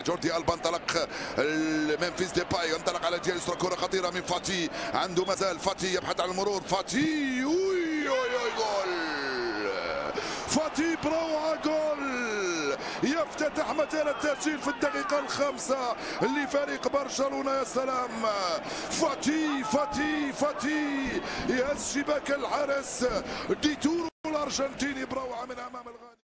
جوردي ألبا انطلق، ممفيس ديباي انطلق على الجهه اليسرى، كره خطيره من فاتي، عنده مازال فاتي يبحث عن المرور، فاتي جول، فاتي بروعه جول يفتتح مجال التسجيل في الدقيقه الخامسه لفريق برشلونه. يا سلام، فاتي يهز شباك الحارس ديتورو الارجنتيني بروعه من امام الغالي.